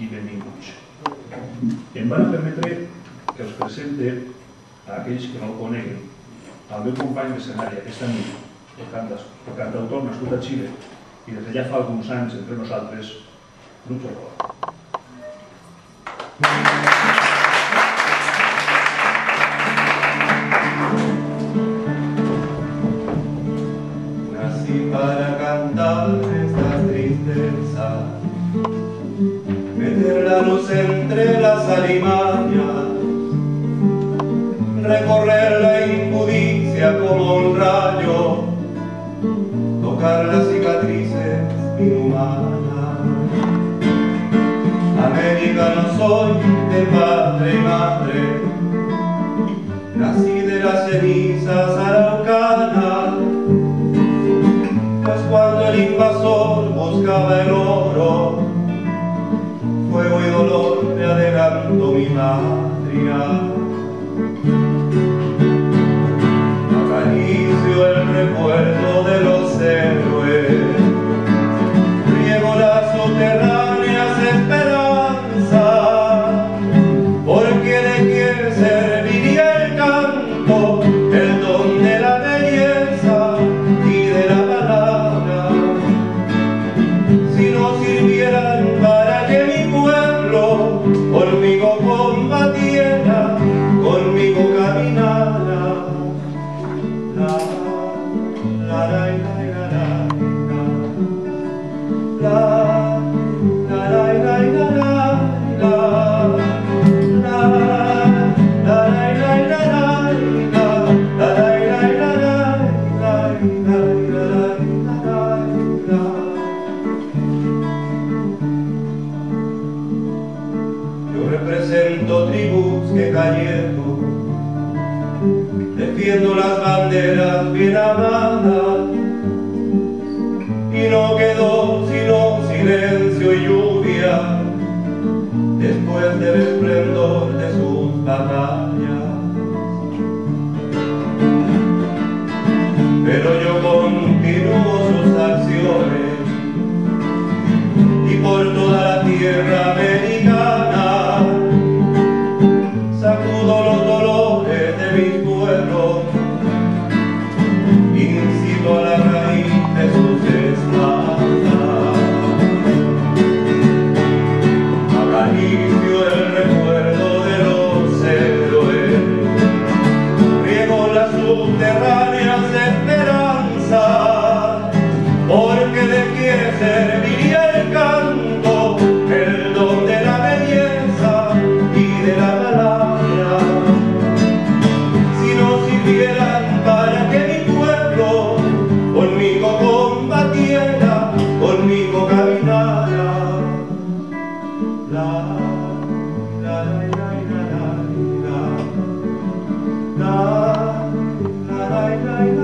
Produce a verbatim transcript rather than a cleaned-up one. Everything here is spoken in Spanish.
i benvinguts. Em van permetre que us presente a aquells que no el coneguen el meu company d'escenari aquesta nit, el cantautor nascut a Xile i des de ja fa alguns anys entre nosaltres, Lucho Roa. Nací para cantar esta tristeza, meter la luz entre las alimañas, recorrer la impudicia como un rayo, tocar las cicatrices inhumanas. Americano soy de padre y madre, nací de las cenizas araucanas, pues cuando el invasor buscaba el oro, fuego y dolor me adelantó mi patria. Acaricio el recuerdo de los héroes, riego las subterráneas esperanzas, porque de quién serviría el canto, el don de la belleza y de la palabra, si no sirvieran para que mi pueblo conmigo combatiera, conmigo caminara. La, la, la, la, la, la, la, la, la, la, la, yo represento tribus que cayeron, defiendo las banderas bien amadas, y no quedó sino silencio y lluvia después del esplendor de sus batallas. Pero yo continúo sus acciones y por toda la tierra americana sacudo los dolores de mis pueblos, incito a la raíz de sus espaldas, acaricio el recuerdo de los héroes, riego las subterráneas esperanzas, porque de quién serviría el canto, el don de la belleza y de la palabra, si no sirvieran para que mi pueblo conmigo combatiera, conmigo caminara. La, la, la, la, la, la, la, la, la, la, la.